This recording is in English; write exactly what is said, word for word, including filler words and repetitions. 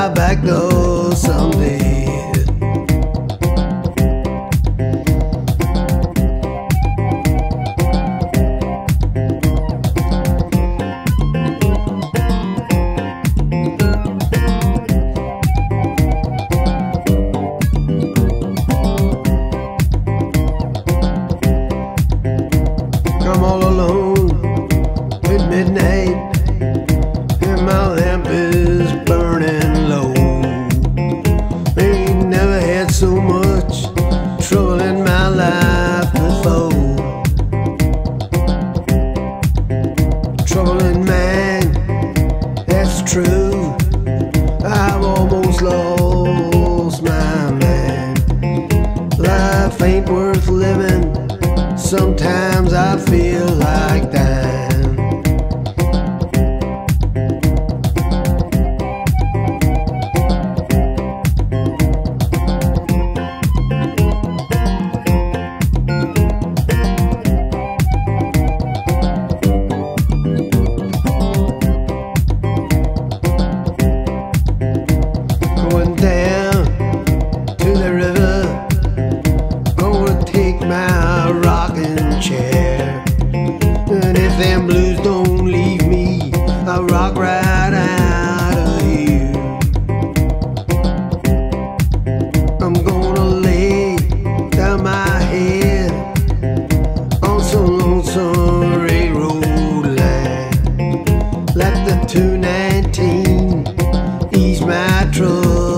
my back door someday. I'm all alone at midnight, and my lamp is burning low. Ain't never had so much trouble in my life before. Trouble in mind, that's true. I've almost lost my mind. Life ain't worth living. Sometimes I feel like dying. Going down to the river, gonna take my rocking chair. And if them blues don't leave me, I'll rock right out of here. I'm gonna lay down my head on some lonesome railroad line. Let the two nineteen ease my trouble.